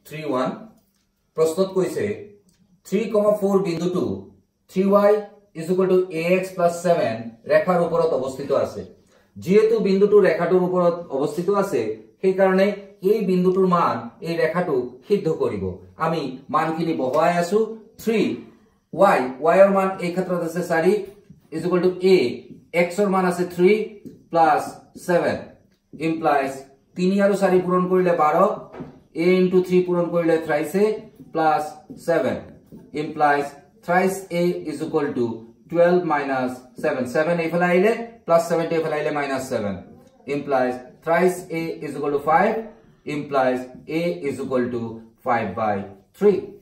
3-1 प्रश्नत কৈছে 3,4 बिंदुটো 3y = ax + 7 ৰেখাৰ ওপৰত অৱস্থিত আছে। যেহেতু বিন্দুটো ৰেখাটোৰ ওপৰত অৱস্থিত আছে সেই কাৰণে এই বিন্দুটোৰ মান এই ৰেখাটো সিদ্ধ কৰিব। আমি মানখিনি বহাই আছো 3y ৰ মান এই ক্ষেত্ৰত আছে 4 = a x ৰ মান আছে 3 + 7 implies 3 আৰু 4 পূৰণ কৰিলে 12 a into 3 পূৰণ কৰিলে thrice a plus 7 implies thrice a is equal to 12 minus 7 7 এইফালে আহিলে plus 7 এইফালে আহিলে minus 7 implies thrice a is equal to 5 implies a is equal to 5/3